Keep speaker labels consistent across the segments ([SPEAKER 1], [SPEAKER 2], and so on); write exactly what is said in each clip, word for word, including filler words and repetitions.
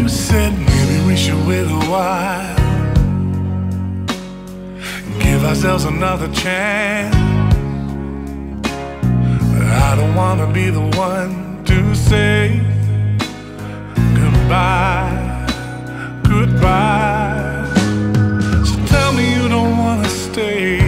[SPEAKER 1] You said maybe we should wait a while, give ourselves another chance. I don't wanna be the one to say goodbye, goodbye. So tell me you don't wanna stay.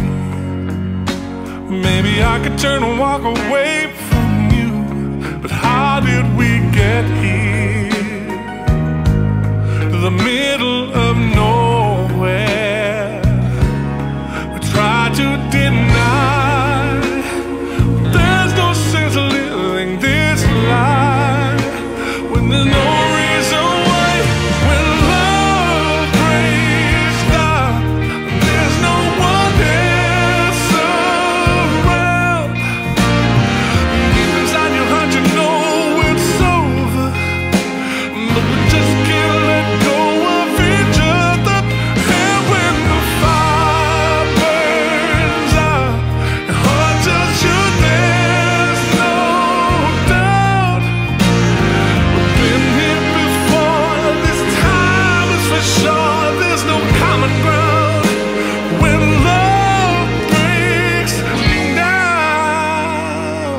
[SPEAKER 1] Maybe I could turn and walk away from you, but how did we get here? To the middle of nowhere. We try to deny there's no sense of living this life when there's no reason why. When love breaks down, there's no one else around. Deep inside your heart you know it's over, but we just can't let go of each other. And when the fire burns out, your heart tells you there's no doubt. We've been here before, this time is for sure. There's no common ground when love breaks down.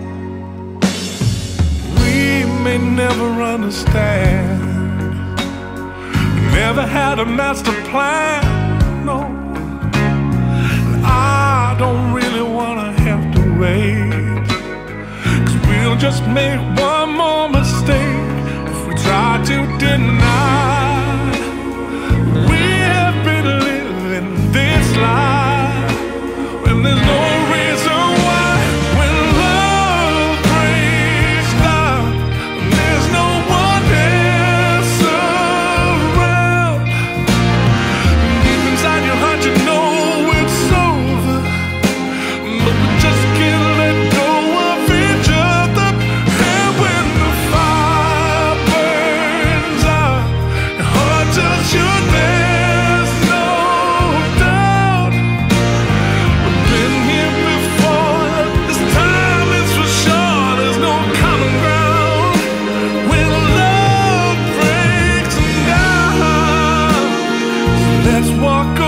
[SPEAKER 1] We may never understand, never had a master plan, no. And I don't really wanna have to wait, 'cause we'll just make one more mistake if we try to deny we have been living this life when there's no reason why. When love breaks down, there's no one else around. Deep inside your heart you know it's over, but we just can't let go of each other. And when the fire burns out, your heart tells you there's no doubt. We've been here before, this time is for sure. There's no common ground when love breaks down. So let's walk